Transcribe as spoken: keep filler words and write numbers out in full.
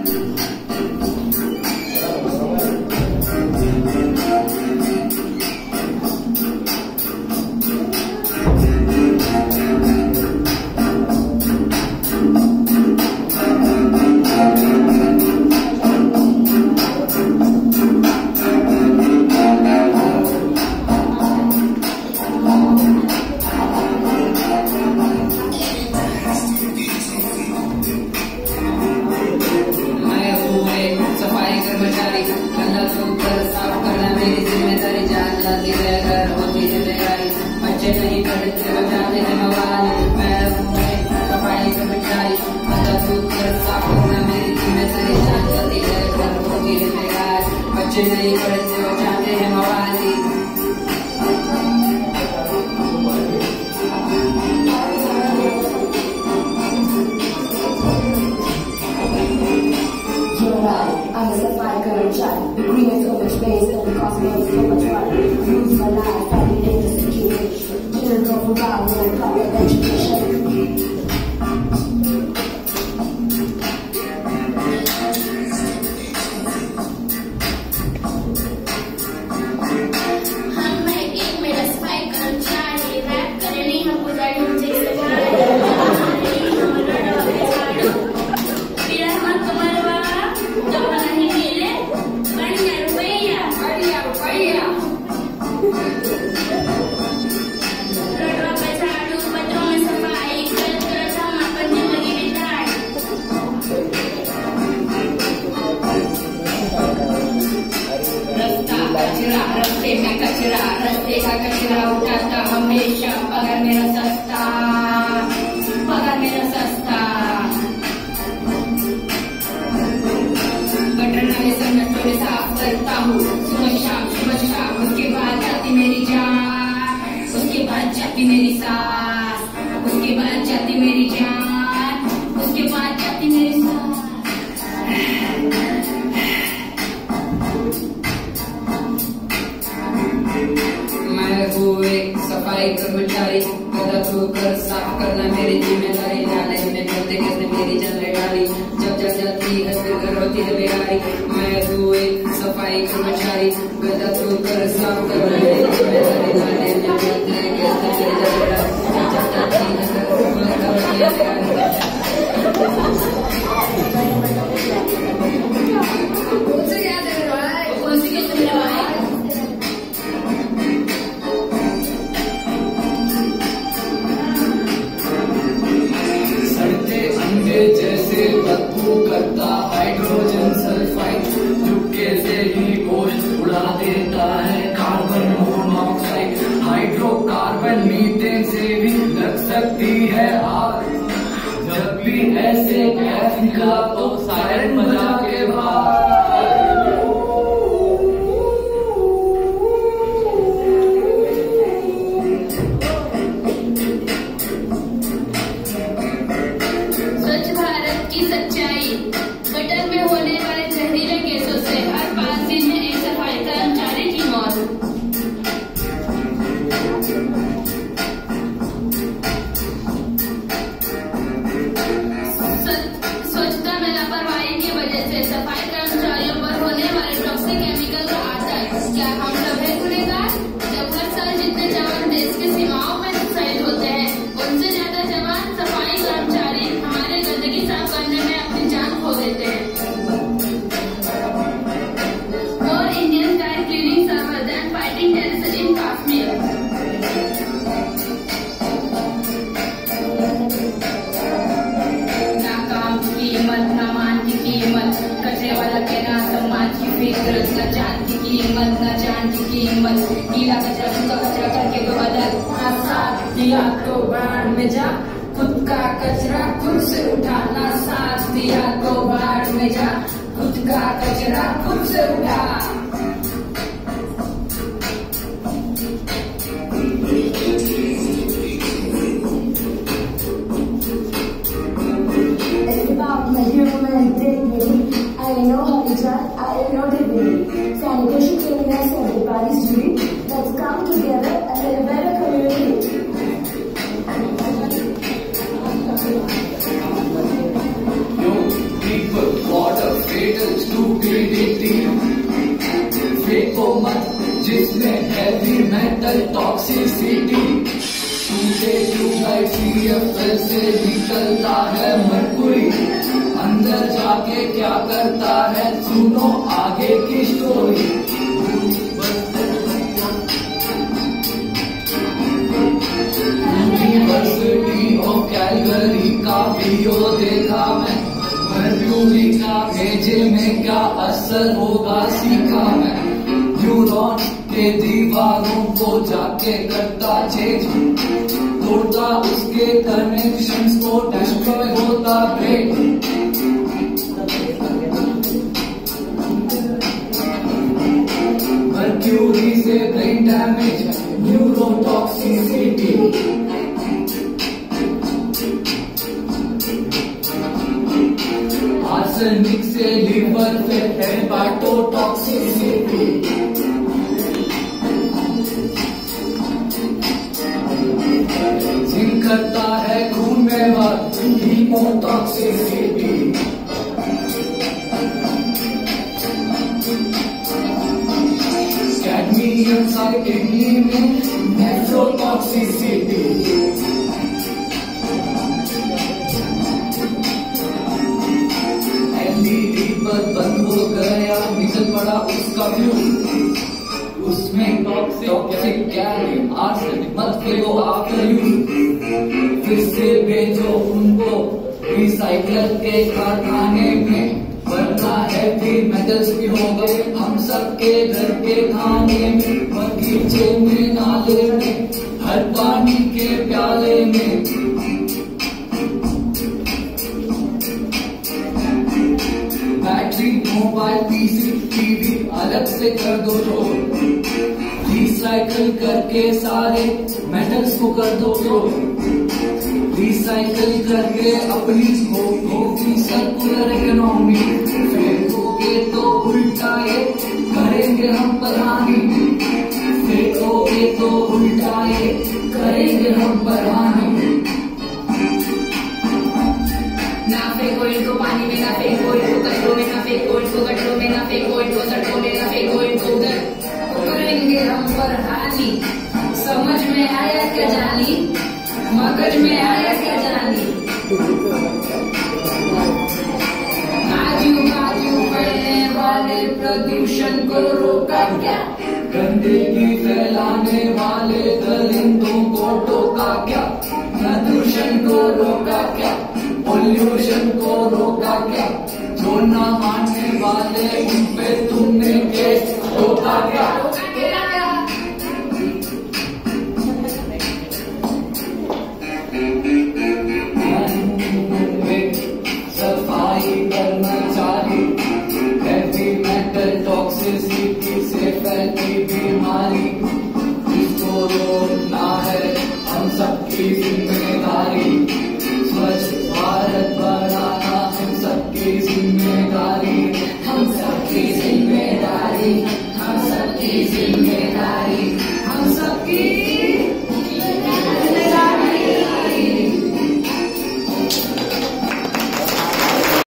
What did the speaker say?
I'm a Safai Karmchari. The green is so much space and the cost me so much money. Lose my life, I need in the situation. Didn't go for round when I call it education. सफाई कर्मचारी गदा धोकर साफ करना मेरी जिम्मेदारी। नाले में करते करते मेरी जान डाली, जब जब जाती है फिर घर होती है बेहारी। मैं हूँ एक सफाई कर्मचारी गदा धोकर साफ करना मेरी जिम्मेदारी। नाले में करते करते मेरी जान डाली, जब जब जाती है फिर घर होती है बेहारी। जैसे बदबू करता हाइड्रोजन सल्फाइड, चुपके से ही गोश्त उड़ा देता है कार्बन मोनोऑक्साइड। हाइड्रोकार्बन मीथेन से भी लग सकती है आग। जब भी ऐसे गैस निकला तो सायरन बजा के बाहर। दिया तो बाढ़ में जा, खुद का कचरा खुद से उठाना। साथ दिया तो बाढ़ में जा, खुद का कचरा खुद से उठा। It's about my human dignity. I know how to judge, I know dignity. Sanitation cleaning is everybody's duty. Let's come together and build a better community. You people, water, fatal stupidity. फेंको मत जिसमें heavy metal toxicity. टूटे tubelight CFL से निकलता है Mercury. अंदर जाके क्या करता है सुनो आगे की स्टोरी। यूनिवर्सिटी ऑफ कैलगरी का वीडियो देखा मैं। मर्क्यूरी का भेजे में क्या असर होगा सीखा मैं। न्यूरॉन के दीवारों को जाके करता चेंज। तोड़ता उसके कनेक्शंस को डिस्ट्रॉय होता ब्रेक। मर्क्यूरी से ब्रेन डैमेज न्यूरोटॉक्सिसिटी। आर्सेनिक से लिवर पे हेपाटोटॉक्सिसिटी। जिंक करता है खून में वर्क हीमोटॉक्सिसिटी। कैडमियम सा किडनी में नेफ्रोटॉक्सिसिटी। एलईडी बल्ब बंद हो गया निकल पड़ा उसका फ्यूज। उसमें टॉक्सिक गैस आर्सेनिक मत फेंको आफ्टर यूज। फिर से भेजो उनको रिसाइकलर के कारखाने में। वरना हैवी मेटल्स भी हो गए हम सबके घर के खाने में। बगीचे में नाले में हर पानी के प्याले में। बैटरी मोबाइल पीसी टीवी अलग से कर दो तो। रिसाइकल करके सारे मेटल्स को कर दो तो। रिसाइकल करके अपनी होगी सर्कुलर इकोनॉमी। फेंकोगे तो उल्टा ये करेंगे हम पर हानि। फेंकोगे तो उल्टा ये करेंगे हम पर हानि। ना फेंको इनको पानी में, ना फेंको इनको कचरों में, ना फेंको इनको गटरों में, ना फेंको इनको सड़कों में, ना फेंको इनको उधर करेंगे हम पर हानि। समझ में आया क्या जानी, मगज में आया क्या जानी। आजू बाजू फैलने वाले प्रदूषण को रोका क्या। गंदगी फैलाने वाले दरिंदों को टोका क्या। प्रदूषण को रोका क्या, पोल्यूशन को रोका क्या। जो ना मानने वाले उन पे तुमने केस रोका क्या। सफाई कर्मचारी हैवी मेटल टॉक्सिसिटी से फैलती बीमारी। इसको रोकना है हम सबकी